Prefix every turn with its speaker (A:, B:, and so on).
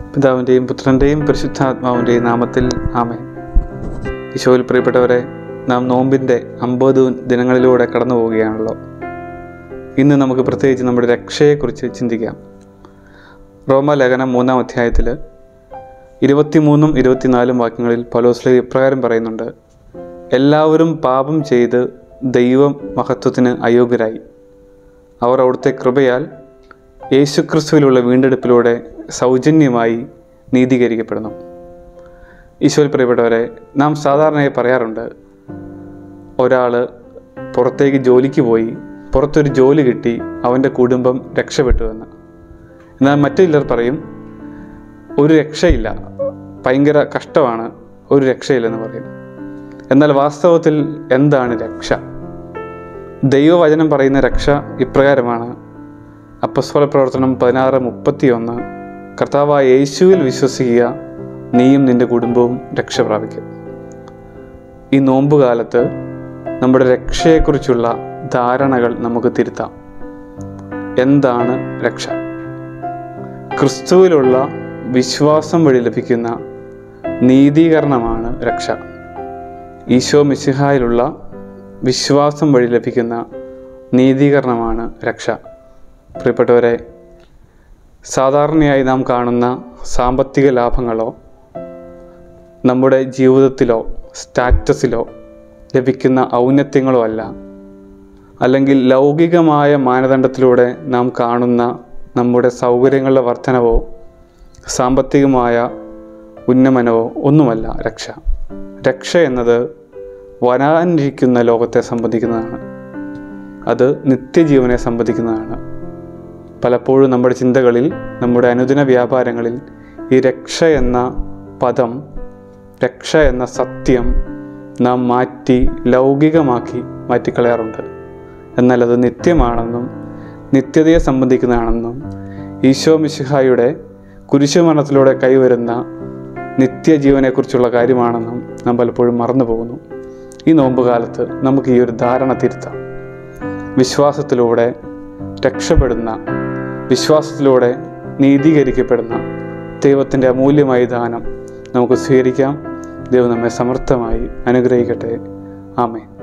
A: പിതാവിൻ്റെയും പുത്രൻ്റെയും പരിശുദ്ധാത്മാവിൻ്റെയും നാമത്തിൽ ആമേൻ. ഈശോയിൽ പ്രിയപ്പെട്ടവരെ, നാം നോമ്പിൻ്റെ 50 ദിനങ്ങളിലൂടെ കടന്നു പോവുകയാണല്ലോ. ഇന്ന് നമുക്ക് പ്രത്യേകിച്ച് നമ്മുടെ രക്ഷയെക്കുറിച്ച് ചിന്തിക്കാം. റോമാലേഖനം 3-ാം അധ്യായത്തിൽ 23 24 വാക്യങ്ങളിൽ പൗലോസ് ഇപ്രകാരം പറയുന്നുണ്ട്: എല്ലാവരും പാപം ചെയ്ത് ദൈവം മഹത്വത്തിന് അയോഗ്യരായി. അവർ അവിടുത്തെ കൃപയാൽ യേശുക്രിസ്തുവിലുള്ള വീണ്ടെടുപ്പിലൂടെ സൗജന്യമായി നീതീകരിക്കപ്പെടുന്നു. ഈശോയിൽ പ്രിയപ്പെട്ടവരെ, നാം സാധാരണയായി പറയാറുണ്ട്, ഒരാൾ പുറത്തേക്ക് ജോലിക്ക് പോയി, പുറത്തൊരു ജോലി കിട്ടി, അവൻ്റെ കുടുംബം രക്ഷപ്പെട്ടു എന്ന്. എന്നാൽ മറ്റു ചിലർ പറയും, ഒരു രക്ഷയില്ല, ഭയങ്കര കഷ്ടമാണ്, ഒരു രക്ഷയില്ലെന്ന് പറയും. എന്നാൽ വാസ്തവത്തിൽ എന്താണ് രക്ഷ? ദൈവവചനം പറയുന്ന രക്ഷ ഇപ്രകാരമാണ്. അപ്പോസ്തല പ്രവർത്തനം 16:31: കർത്താവായ യേശുവിൽ വിശ്വസിക്കുക, നീയും നിൻ്റെ കുടുംബവും രക്ഷ പ്രാപിക്കും. ഈ നോമ്പുകാലത്ത് നമ്മുടെ രക്ഷയെക്കുറിച്ചുള്ള ധാരണകൾ നമുക്ക് തിരുത്താം. എന്താണ് രക്ഷ? ക്രിസ്തുവിലുള്ള വിശ്വാസം വഴി ലഭിക്കുന്ന നീതീകരണമാണ് രക്ഷ. ഈശോ മിശിഹായിലുള്ള വിശ്വാസം വഴി ലഭിക്കുന്ന നീതീകരണമാണ് രക്ഷ. പ്രിയപ്പെട്ടവരെ, സാധാരണയായി നാം കാണുന്ന സാമ്പത്തിക ലാഭങ്ങളോ നമ്മുടെ ജീവിതത്തിലോ സ്റ്റാറ്റസിലോ ലഭിക്കുന്ന ഔന്നത്യങ്ങളോ അല്ല, അല്ലെങ്കിൽ ലൗകികമായ മാനദണ്ഡത്തിലൂടെ നാം കാണുന്ന നമ്മുടെ സൗകര്യങ്ങളുടെ വർധനവോ സാമ്പത്തികമായ ഉന്നമനവോ ഒന്നുമല്ല രക്ഷ. രക്ഷ എന്നത് വരാനിരിക്കുന്ന ലോകത്തെ സംബന്ധിക്കുന്നതാണ്. അത് നിത്യജീവനെ സംബന്ധിക്കുന്നതാണ്. പലപ്പോഴും നമ്മുടെ ചിന്തകളിൽ, നമ്മുടെ അനുദിന വ്യാപാരങ്ങളിൽ ഈ രക്ഷ എന്ന പദം, രക്ഷ എന്ന സത്യം നാം ലൗകികമാക്കി മാറ്റിക്കളയാറുണ്ട്. എന്നാൽ അത് നിത്യമാണെന്നും നിത്യതയെ സംബന്ധിക്കുന്നതാണെന്നും ഈശോ മിശിഹായുടെ കുരിശുമരണത്തിലൂടെ കൈവരുന്ന നിത്യജീവനെക്കുറിച്ചുള്ള കാര്യമാണെന്നും നാം പലപ്പോഴും മറന്നു പോകുന്നു. ഈ നോമ്പുകാലത്ത് നമുക്ക് ഈ ഒരു ധാരണ തിരുത്താം. വിശ്വാസത്തിലൂടെ രക്ഷപ്പെടുന്ന, വിശ്വാസത്തിലൂടെ നീതീകരിക്കപ്പെടുന്ന ദൈവത്തിൻ്റെ അമൂല്യമായ ദാനം നമുക്ക് സ്വീകരിക്കാം. ദൈവം നമ്മെ സമർത്ഥമായി അനുഗ്രഹിക്കട്ടെ. ആമേൻ.